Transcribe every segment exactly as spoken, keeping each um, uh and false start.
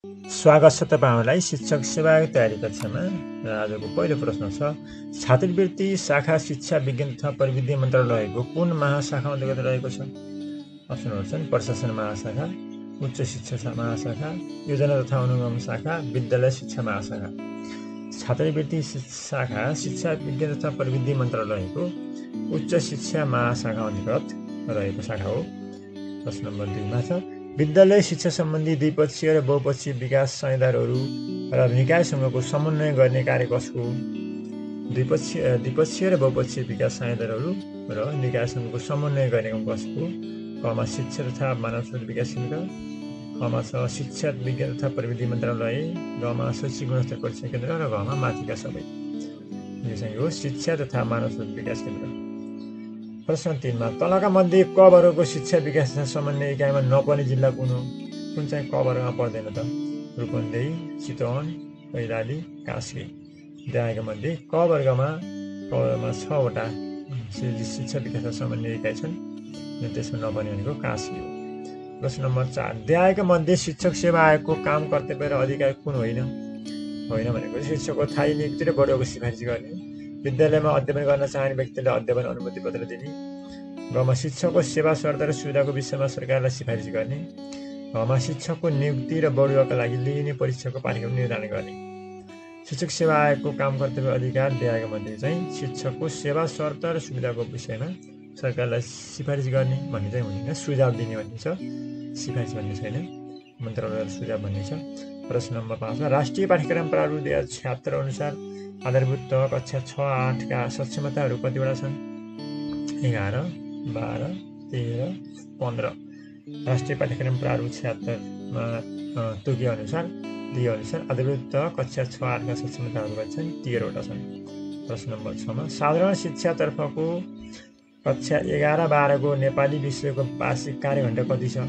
स्वागत छ तपाईहरुलाई शिक्षक सेवाको तयारी कक्षामा। र आजको पहिलो प्रश्न छ, छात्रवृत्ति शाखा शिक्षा विज्ञान तथा प्रविधि मन्त्रालयको कुन महाशाखा अन्तर्गत रहेको छ? अप्सनहरु छन् प्रशासन महाशाखा, उच्च शिक्षा महाशाखा, योजना तथा अनुगमन शाखा, विद्यालय शिक्षा महाशाखा। छात्रवृत्ति शाखा शिक्षा विज्ञान तथा प्रविधि मन्त्रालयको उच्च शिक्षा महाशाखा अन्तर्गत रहेको शाखा हो। प्रश्न नम्बर दुई मा छ, विद्यालय शिक्षा सम्बन्धी द्विपक्षीय र बहुपक्षीय विकास संयन्त्रहरू र निकायसँगको समन्वय गर्ने कार्य कसको? द्विपक्षीय द्विपक्षीय र बहुपक्षीय विकास संयन्त्रहरू र निकायसँगको समन्वय गर्ने कसको? कमा शिक्षा तथा मानव स्रोत विकास केन्द्र, कमा छ शिक्षा विज्ञान तथा प्रविधि मन्त्रालय, गमा शैक्षिक गुणस्तर परीक्षण केन्द्र र घमा माथिका सबै। यो चाहिँ हो शिक्षा तथा मानव स्रोत विकास केन्द्र। प्रश्न तीन मा, तलका मध्ये क वर्गको शिक्षा विकास तथा समन्वय इकाइमा नपर्ने जिल्ला कुन हो? कुन चाहिँ क वर्गमा पर्दैन त? रूपन्देही, चितवन, कैलाली, कास्की। दिएका मध्ये क वर्गमा क वर्गमा छ वटा शिक्षा विकास तथा समन्वय इकाइ छन्, त्यसमा नपर्ने भनेको कास्की हो। प्रश्न नम्बर चार, दिएका मध्ये शिक्षक सेवा आयोगको काम कर्तव्य र अधिकार कुन होइन? होइन भनेको शिक्षकको स्थायी नियुक्ति र बढुवाको सिफारिस गर्ने, विद्यालयमा अध्ययन गर्न चाहने व्यक्तिले अध्ययन अनुमति पत्र दिने, घमा शिक्षकको सेवा शर्त र सुविधाको विषयमा सरकारलाई सिफारिस गर्ने, घमा शिक्षकको नियुक्ति र बढुवाका लागि लिइने परीक्षाको पाठ्यक्रम निर्धारण गर्ने। शिक्षक सेवा आयोगको काम कर्तव्य अधिकार दिएका मध्ये चाहिँ शिक्षकको सेवा शर्त र सुविधाको विषयमा सरकारलाई सिफारिस गर्ने भन्ने चाहिँ हुँदैन, सुझाव दिने भन्ने छ, सिफारिस भन्ने छैन, मन्त्रालयले सुझाव भन्ने छ। प्रश्न नम्बर पाँचमा, राष्ट्रिय पाठ्यक्रम प्रारूप दुई हजार छ्यात्तर अनुसार आधारभूत तह कक्षा छ आठका सक्षमताहरू कतिवटा छन्? एघार, बाह्र, तेह्र, पन्ध्र। राष्ट्रिय पाठ्यक्रम प्रारूप छ्यात्तरमा तोकिए अनुसार दिए अनुसार आधारभूत तह कक्षा छ आठका सक्षमताहरू कति छन्? तेह्रवटा छन्। प्रश्न नम्बर छमा, साधारण शिक्षातर्फको कक्षा एघार बाह्रको नेपाली विषयको वार्षिक कार्यघण्टा कति छ?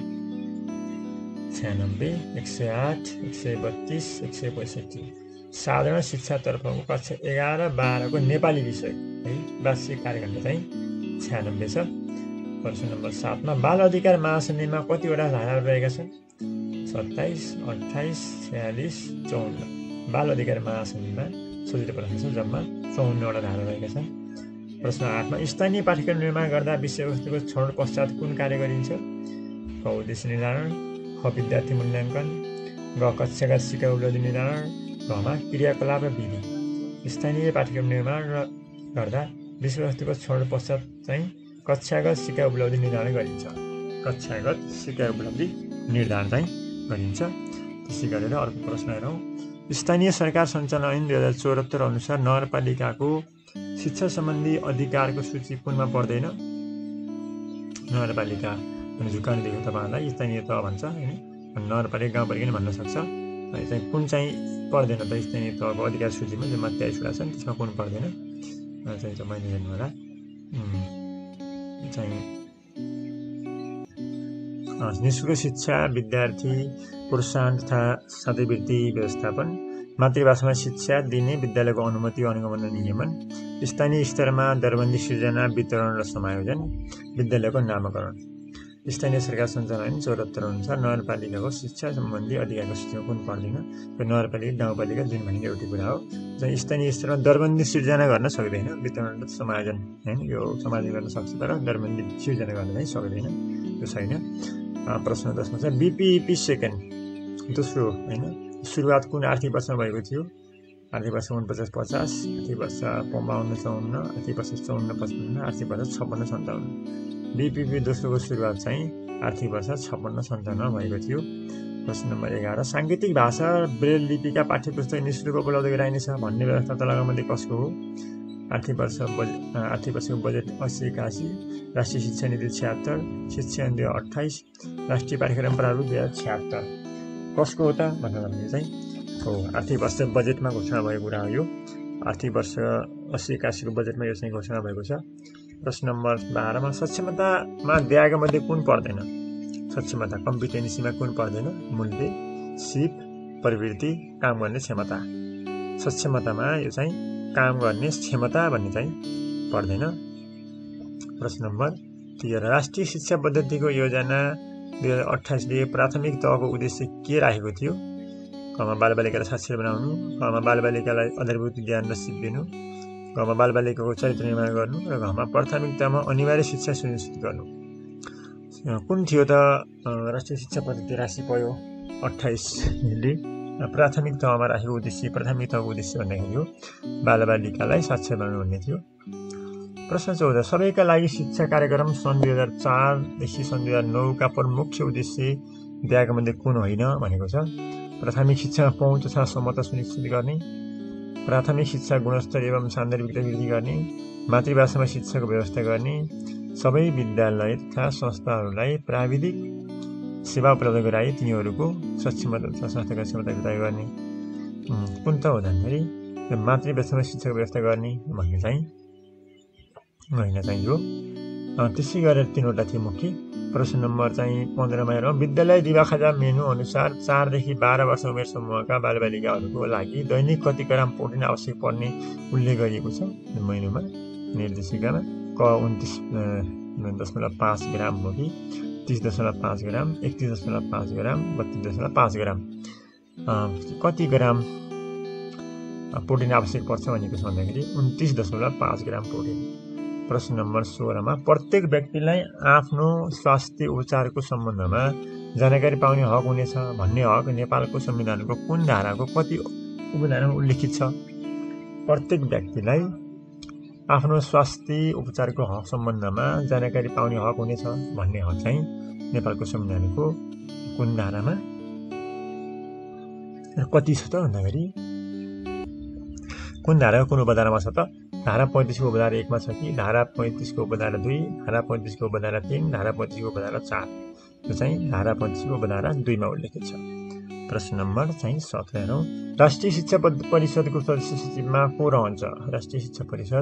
छ्यानब्बे, एक सय आठ, एक सय बत्तीस, एक सय पैँसठी। साधारण शिक्षातर्फको कक्षा एघार बाह्रको नेपाली विषय है वार्षिक कार्यघण्टा चाहिँ छ्यानब्बे छ। प्रश्न नम्बर सातमा, बाल अधिकार महासन्धिमा कतिवटा धाराहरू रहेका छन्? सत्ताइस, अठाइस, छयालिस, चौन्न। बाल अधिकार महासन्धिमा सजिलो प्रश्न छ, जम्मा चौन्नवटा धारा रहेका छन्। प्रश्न आठमा, स्थानीय पाठ्यक्रम निर्माण गर्दा विषयवस्तुको छनौट पश्चात कुन कार्य गरिन्छ? क उद्देश्य निर्धारण, ख विद्यार्थी मूल्याङ्कन, ग कक्षागत सिका उपलब्धि निर्धारण, घमा क्रियाकलाप र विधि। स्थानीय पाठ्यक्रम निर्माण र गर्दा विषयवस्तुको छनौट पश्चात चाहिँ कक्षागत सिका उपलब्धि निर्धारण गरिन्छ। कक्षागत सिका उपलब्धि निर्धारण चाहिँ गरिन्छ। त्यसै गरेर अर्को प्रश्न हेरौँ, स्थानीय सरकार सञ्चालन ऐन दुई हजार चौहत्तर अनुसार नगरपालिकाको शिक्षा सम्बन्धी अधिकारको सूची कुनमा पर्दैन? नगरपालिका भने झुक्काउने देख्यो तपाईँहरूलाई स्थानीय तह भन्छ होइन, नगरपालिका गाउँपालिका नि भन्न सक्छ। चाहिँ कुन चाहिँ पर्दैन त स्थानीय तहको अधिकार सूचीमा? जम्मा तेइसवटा छन्, त्यसमा कुन पर्दैन चाहिँ तपाईँले हेर्नु होला। चाहिँ निःशुल्क शिक्षा, विद्यार्थी प्रोत्साहन तथा छात्रवृत्ति व्यवस्थापन, मातृभाषामा शिक्षा दिने विद्यालयको अनुमति अनुगमन र नियमन, स्थानीय स्तरमा दरबन्दी सिर्जना वितरण र समायोजन, विद्यालयको नामकरण। स्थानीय सरकार सञ्चालन ऐन चौहत्तर अनुसार नगरपालिकाको शिक्षा सम्बन्धी अधिकारको सूचीमा कुन पर्दैन? यो नगरपालिका गाउँपालिका जुन भनेको एउटै कुरा हो। चाहिँ स्थानीय स्तरमा दरबन्दी सिर्जना गर्न सक्दैन, वितरण र समायोजन होइन, यो समायोजन गर्न सक्छ तर दरबन्दी सिर्जना गर्न चाहिँ सक्दैन, यो छैन। प्रश्न दसमा छ, बिपिइपी सेकेन्ड दोस्रो होइन सुरुवात कुन आर्थिक वर्षमा भएको थियो? आर्थिक वर्ष उनपचास पचास, आर्थिक वर्ष बाउन्न चौन्न, आर्थिक वर्ष चौन्न पचपन्न, आर्थिक वर्ष छप्पन्न सन्ताउन्न। बिपिपी दोस्रोको सुरुवात चाहिँ आर्थिक वर्ष छप्पन्न सन्ताउन्नमा भएको थियो। प्रश्न नम्बर एघार, साङ्केतिक भाषा ब्रेल लिपिका पाठ्यपुस्तक निःशुल्क उपलब्ध गराइनेछ भन्ने व्यवस्था तलका मध्ये कसको हो? आर्थिक वर्ष बजेट आर्थिक वर्षको बजेट अस्सी एकासी, राष्ट्रिय शिक्षा नीति छ्यात्तर, शिक्षा दुई हजार अठाइस, राष्ट्रिय पाठ्यक्रम प्रारूप दुई हजार छ्यात्तर। कसको हो त भन्दा भने चाहिँ हो आर्थिक वर्ष बजेटमा घोषणा भएको कुरा हो। यो आर्थिक वर्ष अस्सी एकासीको बजेटमा यो चाहिँ घोषणा भएको छ। प्रश्न नम्बर बाह्रमा, सक्षमतामा दिएका मध्ये कुन पर्दैन? सक्षमता कम्पिटेन्सीमा कुन पर्दैन? मूल्य, सिप, प्रवृत्ति, काम गर्ने क्षमता। सक्षमतामा यो चाहिँ काम गर्ने क्षमता भन्ने चाहिँ पर्दैन। प्रश्न नम्बर तेह्र, राष्ट्रिय शिक्षा पद्धतिको योजना दुई हजार अठाइसले प्राथमिक तहको उद्देश्य के राखेको थियो? घरमा बालबालिकालाई साक्षर बनाउनु, घरमा बालबालिकालाई आधारभूत ज्ञान र सिप दिनु, घरमा बालबालिकाको चरित्र निर्माण गर्नु र घरमा प्राथमिकतामा अनिवार्य शिक्षा सुनिश्चित गर्नु। कुन थियो त राष्ट्रिय शिक्षा पद्धति राशि पयो अट्ठाइसले प्राथमिक तहमा राखेको उद्देश्य प्राथमिक तहको उद्देश्य भन्दाखेरि हो बालबालिकालाई साक्षर बनाउनु भन्ने थियो। प्रश्न चौध सबैका लागि शिक्षा कार्यक्रम सन् दुई हजार चारदेखि सन् दुई हजार नौका प्रमुख उद्देश्य दिएका मध्ये कुन होइन भनेको छ। प्राथमिक शिक्षामा पहुँच तथा समता सुनिश्चित गर्ने, प्राथमिक शिक्षा गुणस्तर एवं सान्दर्भिकता वृद्धि गर्ने, मातृभाषामा शिक्षाको व्यवस्था गर्ने, सबै विद्यालय तथा संस्थाहरूलाई प्राविधिक सेवा उपलब्ध गराई तिनीहरूको सक्षमता तथा संस्थागत क्षमता विकास गर्ने। कुन त हो भन्दाखेरि मातृभाषामा शिक्षाको व्यवस्था गर्ने भन्ने चाहिँ होइन चाहिँ हो। त्यसै गरेर तिनवटा थियो मुख्य। प्रश्न नम्बर चाहिँ पन्ध्रमा हेरौँ विद्यालय दिवाखाजा मेनु अनुसार चारदेखि बाह्र वर्ष उमेर समूहका बालबालिकाहरूको लागि दैनिक कति ग्राम प्रोटिन आवश्यक पर्ने उल्लेख गरिएको छ मेनुमा निर्देशिकामा। क उन्तिस दशमलव पाँच ग्राम हो कि तीस दशमलव पाँच ग्राम, एकतिस दशमलव पाँच ग्राम, बत्तिस दशमलव पाँच ग्राम कति ग्राम प्रोटिन आवश्यक पर्छ भनेको छ भन्दाखेरि उन्तिस दशमलव पाँच ग्राम प्रोटिन। प्रश्न नम्बर सोह्रमा प्रत्येक व्यक्तिलाई आफ्नो स्वास्थ्य उपचारको सम्बन्धमा जानकारी पाउने हक हुनेछ भन्ने हक नेपालको संविधानको कुन धाराको कति उपधारामा उल्लेखित छ। प्रत्येक व्यक्तिलाई आफ्नो स्वास्थ्य उपचारको हक सम्बन्धमा जानकारी पाउने हक हुनेछ भन्ने हक चाहिँ नेपालको संविधानको कुन धारामा कति छ त भन्दाखेरि कुन धाराको कुन उपधारामा छ त धारा पैँतिसको उपधारा एकमा छ कि धारा पैँतिसको उपधारा दुई, धारा पैँतिसको उपधारा तिन, धारा पैँतिसको उपधारा चार। यो चाहिँ धारा पैँतिसको उपधारा दुईमा उल्लेखित छ। प्रश्न नम्बर चाहिँ सत्र हेरौँ राष्ट्रिय शिक्षा परिषदको सदस्य सचिवमा को रहन्छ। राष्ट्रिय शिक्षा परिषद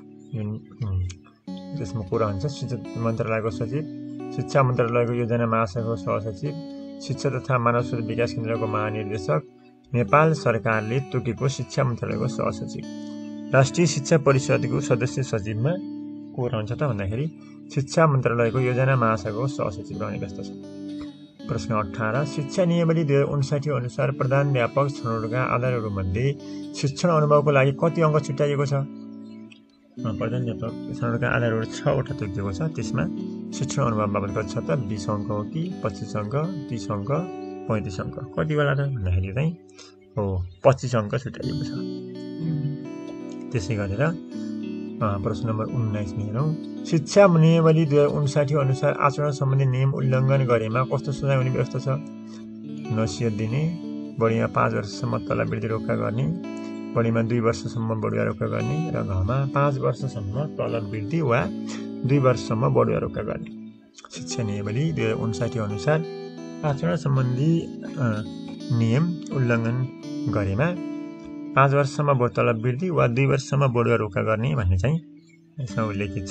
त्यसमा को रहन्छ शिक्षा मन्त्रालयको सचिव, शिक्षा मन्त्रालयको योजना महाशाखाको सहसचिव, शिक्षा तथा मानव स्रोत विकास केन्द्रको महानिर्देशक, नेपाल सरकारले तोकेको शिक्षा मन्त्रालयको सहसचिव। राष्ट्रिय शिक्षा परिषदको सदस्य सचिवमा को रहन्छ त भन्दाखेरि शिक्षा मन्त्रालयको योजना महाशाखाको सहसचिव रहने व्यवस्था छ। प्रश्न अठार शिक्षा नियमावली दुई हजार उन्साठी अनुसार प्रधान व्यापक छनौटका आधारहरूमध्ये शिक्षण अनुभवको लागि कति अङ्क छुट्याइएको छ। प्रधान व्यापक छनौटका आधारहरू छवटा तोकिएको छ। त्यसमा शिक्षण अनुभव बाबत कति छ त बिस अङ्क हो कि पच्चिस अङ्क, तिस अङ्क, पैँतिस अङ्क कति बेला त भन्दाखेरि चाहिँ हो पच्चिस अङ्क छुट्याइएको छ। त्यसै गरेर प्रश्न नम्बर उन्नाइसमा हेरौँ शिक्षा नियमावली दुई हजार उन्साठी अनुसार आचरण सम्बन्धी नियम उल्लङ्घन गरेमा कस्तो सजाय हुने व्यवस्था छ। नसिहत दिने, बढीमा पाँच वर्षसम्म तलवृद्धि रोक्का गर्ने, बढीमा दुई वर्षसम्म बढुवा रोक्का गर्ने र घरमा पाँच वर्षसम्म तलवृद्धि वा दुई वर्षसम्म बढुवा रोक्का गर्ने। शिक्षा नियमावली दुई हजार उन्साठी अनुसार आचरण सम्बन्धी नियम उल्लङ्घन गरेमा पाँच वर्षसम्म तलवृद्धि वा दुई वर्षसम्म बढुवा रोक्का गर्ने भन्ने चाहिँ यसमा उल्लेखित छ।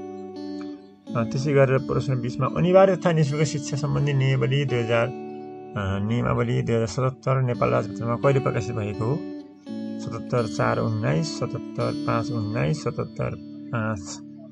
त्यसै गरेर प्रश्न बिसमा अनिवार्य तथा निःशुल्क शिक्षा सम्बन्धी नियमावली दुई हजार नियमावली दुई हजार सतहत्तर नेपाल राजपत्रमा कहिले प्रकाशित भएको हो। सतहत्तर चार उन्नाइस, सतहत्तर पाँच उन्नाइस, सतहत्तर पाँच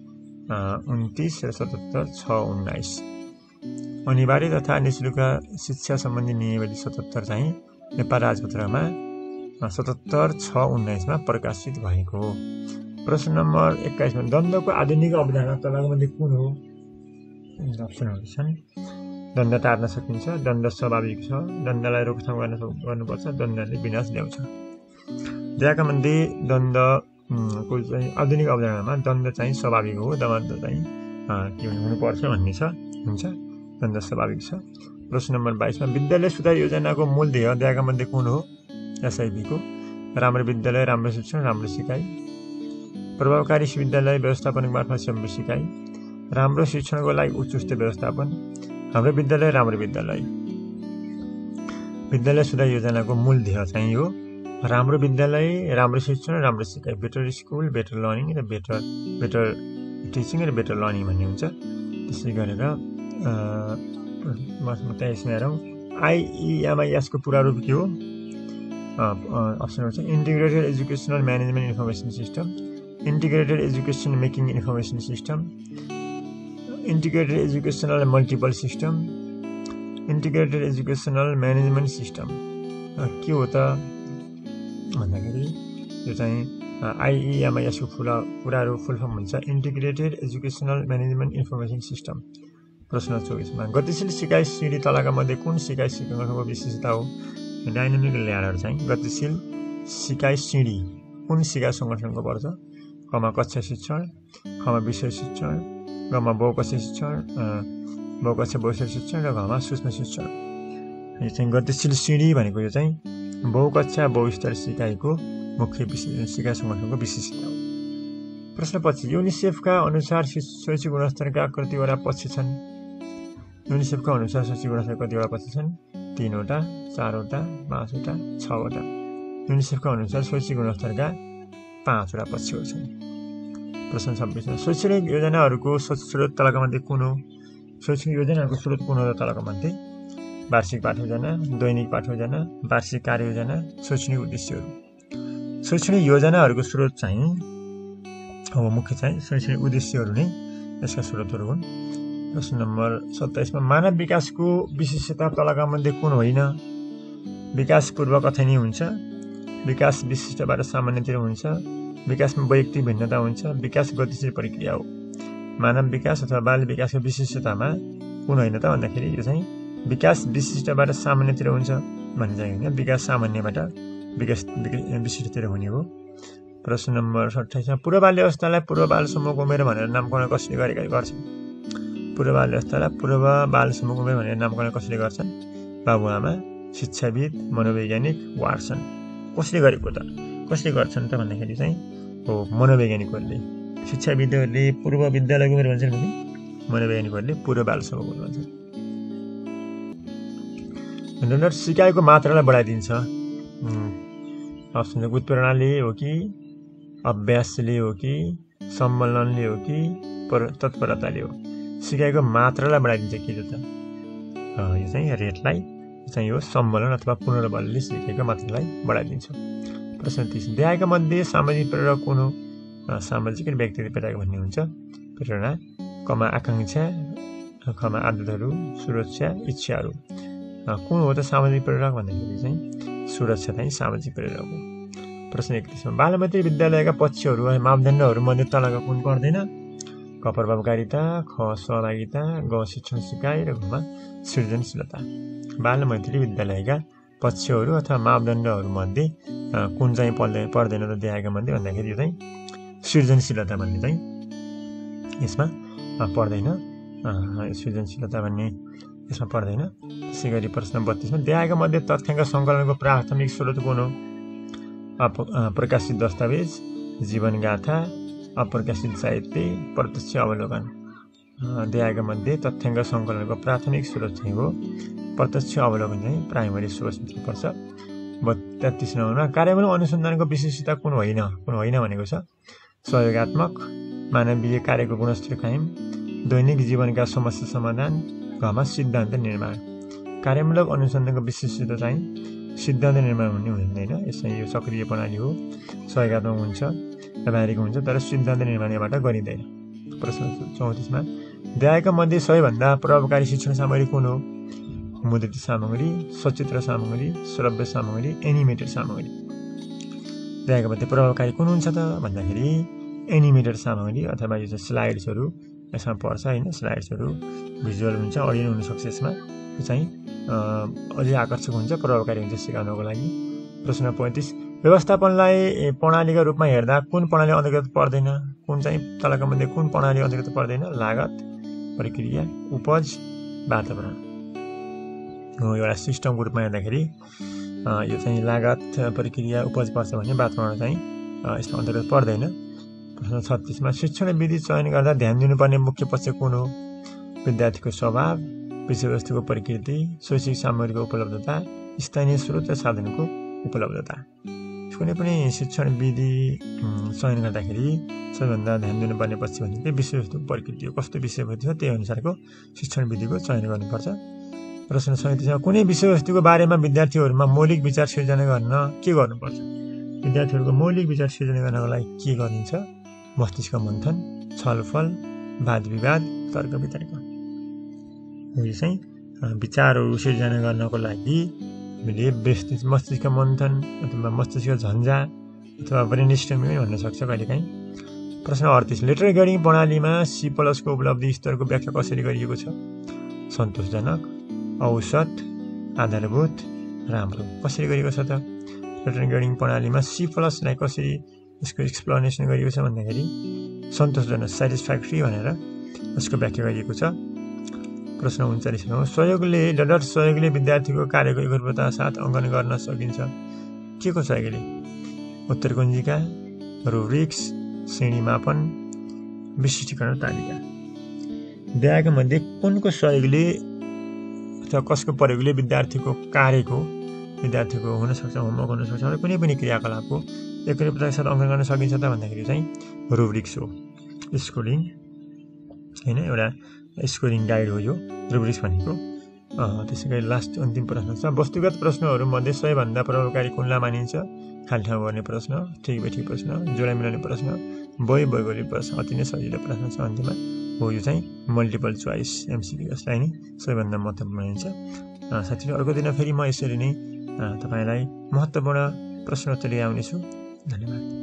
उन्तिस र सतहत्तर छ उन्नाइस। अनिवार्य तथा निःशुल्क शिक्षा सम्बन्धी नियमावली सतहत्तर चाहिँ नेपाल राजपत्रमा सतहत्तर छ उन्नाइसमा प्रकाशित भएको हो। प्रश्न नम्बर एक्काइसमा द्वन्द्वको आधुनिक अवधारणा तलका मध्ये कुन हो। अप्सनहरू छन् द्वन्द्व टार्न सकिन्छ, द्वन्द्व स्वाभाविक छ, द्वन्द्वलाई रोकथाम गर्न गर्नुपर्छ, द्वन्द्वले विनाश ल्याउँछ। त्यहाँका मध्ये द्वन्द्वको चाहिँ आधुनिक अवधारणामा द्वन्द्व चाहिँ स्वाभाविक हो, द्वन्द्व चाहिँ के हुनुपर्छ भन्ने छ हुन्छ द्वन्द्व स्वाभाविक छ। प्रश्न नम्बर बाइसमा विद्यालय सुधार योजनाको मूल ध्येय त्यहाँका मध्ये कुन हो। एसआइबीको राम्रो विद्यालय, राम्रो शिक्षण, राम्रो सिकाइ, प्रभावकारी विद्यालय व्यवस्थापन मार्फत राम्रो सिकाइ, राम्रो शिक्षणको लागि उत्कृष्ट व्यवस्थापन, हाम्रो विद्यालय राम्रो विद्यालय। विद्यालय सुधार योजनाको मूल ध्येय चाहिँ हो राम्रो विद्यालय, राम्रो शिक्षण, राम्रो सिकाइ, बेटर स्कुल, बेटर लर्निङ र बेटर बेटर टिचिङ र बेटर लर्निङ भन्ने हुन्छ। त्यसै गरेर तेइसमा हेरौँ आइइएमआइएसको पुरा रूप के हो। अप्सनहरू चाहिँ integrated educational management information system, integrated education making information system, integrated educational multiple system, integrated educational management system के हो त भन्दाखेरि यो चाहिँ आइइएमआइएसको फुल कुराहरू फुल फर्म हुन्छ integrated educational management information system. प्रश्न चौबिसमा गतिशील सिकाइ सिडी तलका मध्ये कुन सिकाइ सङ्गठनको विशेषता हो? डाइनामिक ल्याडर चाहिँ गतिशील सिकाइ सिडी कुन सिकाइ सङ्गठनको पर्छ? कमा कक्षा शिक्षण, खमा विषय शिक्षण, गमा बहुकक्षा शिक्षण, बहुकक्षा बहुविषय शिक्षण र घमा सूक्ष्म शिक्षण। यो चाहिँ गतिशील सिडी भनेको यो चाहिँ बहुकक्षा बहुस्तर सिकाइको मुख्य सिकाइ सङ्गठनको विशेषता हो। प्रश्न पछि युनिसेफका अनुसार शैक्षिक गुणस्तरका कतिवटा पक्ष छन्? युनिसेफका अनुसार शैक्षिक गुणस्तर कतिवटा पक्ष छन्? तीनवटा, चारवटा, पाँचवटा, छवटा। युनिसेफका अनुसार शैक्षिक गुणस्तरका पाँचवटा पक्षहरू छन्। प्रश्न छब्बिसमा शैक्षणिक योजनाहरूको स्रोत तलका मध्ये कुन हो? शैक्षणिक योजनाहरूको स्रोत कुन हो तलका मध्ये? वार्षिक पाठयोजना, दैनिक पाठयोजना, वार्षिक कार्ययोजना, शैक्षणिक उद्देश्यहरू। शैक्षणिक योजनाहरूको स्रोत चाहिँ अब मुख्य चाहिँ शैक्षणिक उद्देश्यहरू नै यसका स्रोतहरू हुन्। प्रश्न नम्बर सत्ताइसमा मानव विकासको विशेषता तलका मध्ये कुन होइन? विकास पूर्व कथनीय हुन्छ, विकास विशिष्टबाट सामान्यतिर हुन्छ, विकासमा वैयक्तिक भिन्नता हुन्छ, विकास गतिशील प्रक्रिया हो। मानव विकास अथवा बाल विकासको विशिष्टतामा कुन होइन त भन्दाखेरि यो चाहिँ विकास विशिष्टबाट सामान्यतिर हुन्छ भन्ने चाहिँ होइन, विकास सामान्यबाट विकास विशिष्टतिर हुने हो। प्रश्न नम्बर सत्ताइसमा पूर्व बाल्य अवस्थालाई पूर्व बाल समूहको उमेर भनेर नामकरण कसले गरेका गर्छन्? पूर्व बाल्य अवस्थालाई पूर्व बाल समूहको उमेर भनेर नामकरण कसले गर्छन्? बाबुआमा, शिक्षाविद, मनोवैज्ञानिक, वाट्सन। कसले गरेको त? कसले गर्छन् त भन्दाखेरि चाहिँ हो मनोवैज्ञानिकहरूले। शिक्षाविदहरूले पूर्व विद्यालयको उमेर भन्छन् भने मनोवैज्ञानिकहरूले पूर्व बाल समूहको उमेर भन्छन्। इन्टरनेट सिकाइको मात्रालाई बढाइदिन्छ। अप्सन उत्प्रेरणाले हो कि अभ्यासले हो कि सम्मेलनले हो कि तत्परताले हो? सिकाइको मात्रालाई बढाइदिन्छ के त? यो चाहिँ रेटलाई चाहिँ यो सम्मेलन अथवा पुनर्बलले सिकाइको मात्रालाई बढाइदिन्छ। प्रश्न तीस देहायका मध्ये सामाजिक प्रेरणा कुन हो? सामाजिक र व्यक्तिगत प्रेरणा भन्ने हुन्छ। प्रेरणा कमा आकाङ्क्षा खमा आदतहरू, सुरक्षा, इच्छाहरू। कुन हो त सामाजिक प्रेरक भन्दाखेरि चाहिँ सुरक्षा चाहिँ सामाजिक प्रेरक हो। प्रश्न एकतिसमा बालमन्त्री विद्यालयका पक्षहरू मापदण्डहरू मध्ये तलका कुन पर्दैन? क प्रभावकारिता, ख सहभागिता, ग शिक्षण सिकाइ र घमा सृजनशीलता। बालमन्त्री विद्यालयका पक्षहरू अथवा मापदण्डहरू मध्ये कुन चाहिँ पर्दैन पर्दैन त देहायका मध्ये भन्दाखेरि यो चाहिँ सृजनशीलता भन्ने चाहिँ यसमा पर्दैन। सृजनशीलता भन्ने यसमा पर्दैन। त्यसै गरी प्रश्न बत्तीसमा देहायका मध्ये तथ्याङ्क सङ्कलनको प्राथमिक स्रोत कुन हो? प्रकाशित दस्तावेज, जीवनगाथा, अप्रकाशित साहित्य, प्रत्यक्ष अवलोकन। देहायका मध्ये तथ्याङ्क सङ्कलनको प्राथमिक स्रोत चाहिँ हो प्रत्यक्ष अवलोकन चाहिँ प्राइमरी सोर्स पर्छ। तेत्तिस नम्बरमा कार्यान्वयन अनुसन्धानको विशेषता कुन होइन? कुन होइन भनेको छ सहयोगात्मक, मानवीय कार्यको गुणस्तर कायम, दैनिक जीवनका समस्या समाधान, घमा सिद्धान्त निर्माण। कार्यात्मक अनुसन्धानको विशेषता चाहिँ सिद्धान्त निर्माण हुने हुँदैन। यसमा यो सक्रिय प्रणाली हो, सहयोगात्मक हुन्छ, व्यावहारिक हुन्छ, तर सिद्धान्त निर्माणबाट गरिँदैन। प्रश्न चौतिसमा देहायका मध्ये सबैभन्दा प्रभावकारी शिक्षण सामग्री कुन हो? मुद्रित सामग्री, सचित्र सामग्री, श्रव्य सामग्री, एनिमेटेड सामग्री। देहायका मध्ये प्रभावकारी कुन हुन्छ त भन्दाखेरि एनिमेटेड सामग्री अथवा यो चाहिँ स्लाइड्सहरू यसमा पर्छ होइन। स्लाइड्सहरू भिजुअल हुन्छ, अडियो हुनसक्छ। यसमा यो चाहिँ अझै आकर्षक हुन्छ, प्रभावकारी हुन्छ सिकाउनको लागि। प्रश्न पैँतिस व्यवस्थापनलाई प्रणालीका रूपमा हेर्दा कुन प्रणाली अन्तर्गत पर्दैन? कुन चाहिँ तलका मध्ये कुन प्रणाली अन्तर्गत पर्दैन? लागत, प्रक्रिया, उपज, वातावरण हो। एउटा सिस्टमको रूपमा हेर्दाखेरि यो चाहिँ लागत, प्रक्रिया, उपज पर्छ भने वातावरण चाहिँ यसमा अन्तर्गत पर्दैन। प्रश्न छत्तिसमा शिक्षण विधि चयन गर्दा ध्यान दिनुपर्ने मुख्य पक्ष कुन हो? विद्यार्थीको स्वभाव, विषयवस्तुको प्रकृति, शैक्षिक सामग्रीको उपलब्धता, स्थानीय स्रोत र साधनको उपलब्धता। कुनै पनि शिक्षण विधि चयन गर्दाखेरि सबैभन्दा ध्यान दिनुपर्ने पक्ष भनेको विषयवस्तुको प्रकृति हो। कस्तो विषयवस्तु छ त्यही अनुसारको शिक्षण विधिको चयन गर्नुपर्छ। प्रश्न सैँतिसमा कुनै विषयवस्तुको बारेमा विद्यार्थीहरूमा मौलिक विचार सिर्जना गर्न के गर्नुपर्छ? विद्यार्थीहरूको मौलिक विचार सिर्जना गर्नको लागि के गरिन्छ? मस्तिष्क मन्थन, छलफल, वाद विवाद, तर्क वितर्क। यो चाहिँ विचारहरू सिर्जना गर्नको लागि हामीले मस्तिष्क मन्थन अथवा मस्तिष्क झन्झा अथवा ब्रेन स्टर्मिङ भन्न सक्छ कहिलेकाहीँ। प्रश्न अडतिस, लेटर ग्रेडिङ प्रणालीमा सी प्लसको उपलब्धि स्तरको व्याख्या कसरी गरिएको छ? सन्तोषजनक, औसत, आधारभूत, राम्रो। कसरी गरिएको छ त? लेटर ग्रेडिङ प्रणालीमा सी प्लसलाई कसरी यसको एक्सप्लेनेसन गरिएको छ भन्दाखेरि सन्तोषजनक, सेटिस्फ्याक्ट्री भनेर यसको व्याख्या गरिएको छ। प्रश्न उन्चालिसमा, सहयोगले डट सहयोगले विद्यार्थीको कार्यको एकरूपता साथ अङ्कन गर्न सकिन्छ। के को सहयोगले? उत्तर कुञ्जिका, रुब्रिक्स, श्रेणी मापन, विशिष्टीकरण तालिका। दिएका मध्ये कुनको सहयोगले अथवा कसको प्रयोगले विद्यार्थीको कार्यको विद्यार्थीको हुनसक्छ होमवर्क हुनसक्छ कुनै पनि क्रियाकलापको एकरूपताका साथ अङ्कन गर्न सकिन्छ त भन्दाखेरि चाहिँ रुब्रिक्स हो। स्कोरिङ होइन, एउटा स्कोरिङ गाइड हो यो रुब्रिक्स भनेको। त्यसै गरी लास्ट अन्तिम प्रश्न छ, वस्तुगत प्रश्नहरूमध्ये सबैभन्दा प्रभावकारी कुनलाई मानिन्छ? खाली ठाउँ गर्ने प्रश्न, ठिक बेठिक प्रश्न, जोडा मिलाउने प्रश्न, बय भौगोलिक प्रश्न। अति नै सजिलो प्रश्न छ अन्तिममा हो यो चाहिँ मल्टिपल चोइस एमसिक्यू, यसलाई नै सबैभन्दा महत्त्वपूर्ण मानिन्छ। साथीहरू, अर्को दिन फेरि म यसरी नै तपाईँलाई महत्त्वपूर्ण प्रश्नोत्तर लिएर आउनेछु। धन्यवाद।